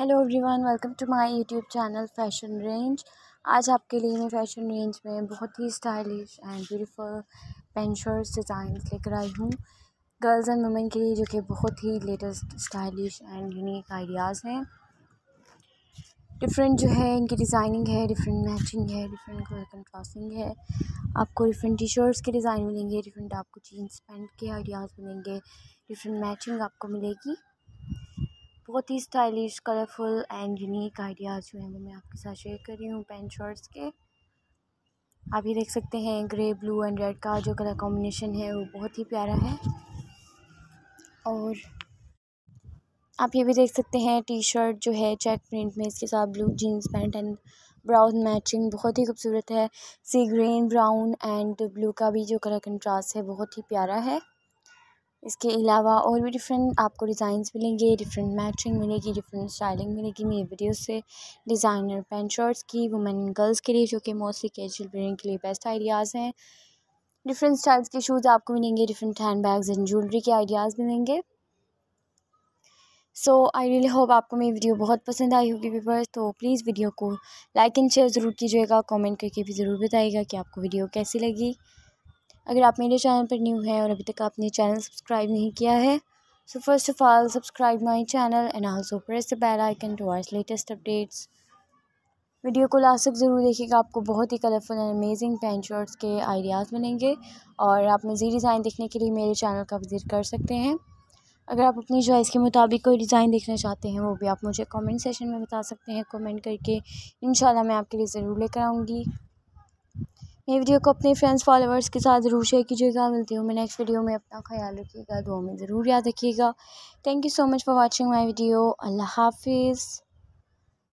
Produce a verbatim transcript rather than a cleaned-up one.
Hello everyone, welcome to my YouTube channel fashion range. आज आपके लिए मैं फैशन रेंज में बहुत ही stylish and beautiful pant shirts designs लेकर आई हूँ गर्ल्स एंड वुमेन के लिए, जो कि बहुत ही latest stylish and unique ideas हैं। डिफरेंट जो है इनकी डिज़ाइनिंग है, डिफरेंट मैचिंग है, डिफरेंट कलर कंट्रास्टिंग है। आपको डिफरेंट टी शर्ट्स के डिज़ाइन मिलेंगे, डिफरेंट आपको जीन्स पैंट के आइडियाज़ मिलेंगे, डिफरेंट मैचिंग आपको मिलेगी। बहुत ही stylish, colourful and unique ideas जो हैं वो मैं आपके साथ शेयर कर रही हूँ पैंट शर्ट्स के। आप ये देख सकते हैं ग्रे, ब्लू एंड रेड का जो कलर कॉम्बिनेशन है वो बहुत ही प्यारा है। और आप ये भी देख सकते हैं टी शर्ट जो है चेक प्रिंट में, इसके साथ blue jeans pant and brown matching बहुत ही खूबसूरत है। Sea green, brown and blue का भी जो कलर कंट्रास्ट है बहुत ही प्यारा है। इसके अलावा और भी डिफरेंट आपको डिज़ाइंस मिलेंगे, डिफरेंट मैचिंग मिलेगी, डिफरेंट स्टाइलिंग मिलेगी मेरी वीडियो से। डिज़ाइनर पैंट शर्ट्स की वुमेन गर्ल्स के लिए, जो कि मोस्टली कैजुअल वेयरिंग के लिए बेस्ट आइडियाज़ हैं। डिफरेंट स्टाइल्स के शूज़ आपको मिलेंगे, different hand bags and jewellery के आइडियाज़ मिलेंगे। सो आई रियली होप आपको मेरी वीडियो बहुत पसंद आई होगी व्यूअर्स। तो प्लीज़ वीडियो को लाइक एंड शेयर ज़रूर कीजिएगा, कमेंट करके भी ज़रूर बताइएगा कि आपको वीडियो कैसी लगी। अगर आप मेरे चैनल पर न्यू हैं और अभी तक आपने चैनल सब्सक्राइब नहीं किया है, so first of all subscribe my channel and also press the bell icon to watch latest updates. Video को लास्ट तक ज़रूर देखिएगा, आपको बहुत ही colourful and amazing pant shirts के आइडियाज़ मिलेंगे। और आप मज़ीद डिज़ाइन देखने के लिए मेरे चैनल का विज़िट कर सकते हैं। अगर आप अपनी चॉइस के मुताबिक कोई डिज़ाइन देखना चाहते हैं वो भी आप मुझे कमेंट सेशन में बता सकते हैं कमेंट करके। इंशाल्लाह मैं आपके लिए ज़रूर लेकर आऊँगी। मेरी वीडियो को अपने फ्रेंड्स फॉलोअर्स के साथ ज़रूर शेयर कीजिएगा। मिलती हूँ मैं नेक्स्ट वीडियो में। अपना ख्याल रखिएगा, दुआ में ज़रूर याद रखिएगा। Thank you so much for watching my video. अल्लाह हाफिज़।